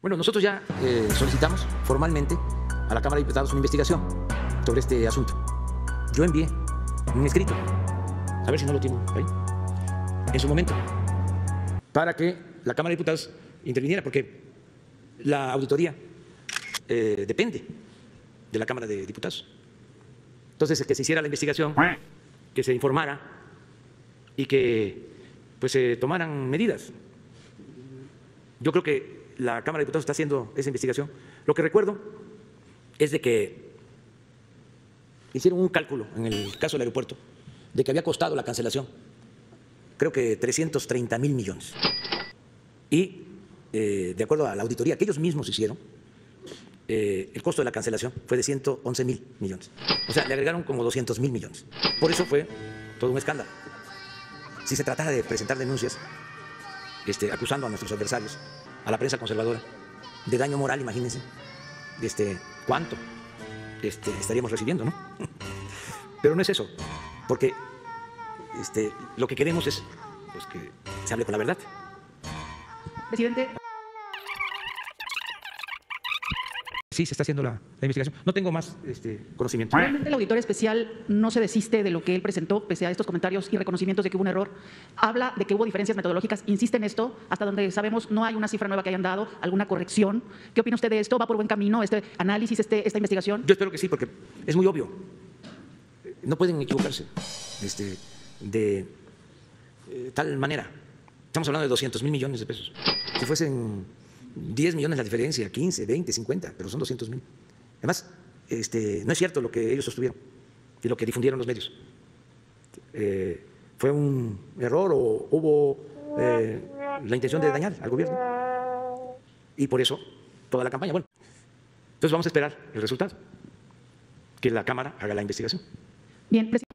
Bueno, nosotros ya solicitamos formalmente a la Cámara de Diputados una investigación sobre este asunto. Yo envié un escrito, a ver si no lo tienen ahí, en su momento, para que la Cámara de Diputados interviniera, porque la auditoría depende de la Cámara de Diputados. Entonces, que se hiciera la investigación, que se informara y que pues se tomaran medidas. Yo creo que la Cámara de Diputados está haciendo esa investigación. Lo que recuerdo es de que hicieron un cálculo en el caso del aeropuerto de que había costado la cancelación, creo que 330.000 millones. Y de acuerdo a la auditoría que ellos mismos hicieron, el costo de la cancelación fue de 111.000 millones. O sea, le agregaron como 200.000 millones. Por eso fue todo un escándalo. Si se tratara de presentar denuncias acusando a nuestros adversarios, a la prensa conservadora, de daño moral, imagínense, cuánto estaríamos recibiendo, ¿no? Pero no es eso, porque lo que queremos es pues, que se hable con la verdad. Presidente. Sí, se está haciendo la investigación. No tengo más conocimiento. Realmente el auditor especial no se desiste de lo que él presentó, pese a estos comentarios y reconocimientos de que hubo un error. Habla de que hubo diferencias metodológicas, insiste en esto, hasta donde sabemos no hay una cifra nueva que hayan dado, alguna corrección. ¿Qué opina usted de esto? ¿Va por buen camino este análisis, esta investigación? Yo espero que sí, porque es muy obvio. No pueden equivocarse de tal manera. Estamos hablando de 200.000 millones de pesos. Si fuesen 10 millones la diferencia, 15, 20, 50, pero son 200.000. Además, no es cierto lo que ellos sostuvieron y lo que difundieron los medios. ¿Fue un error o hubo la intención de dañar al gobierno? Y por eso toda la campaña. Bueno, entonces vamos a esperar el resultado, que la Cámara haga la investigación. Bien, presidente.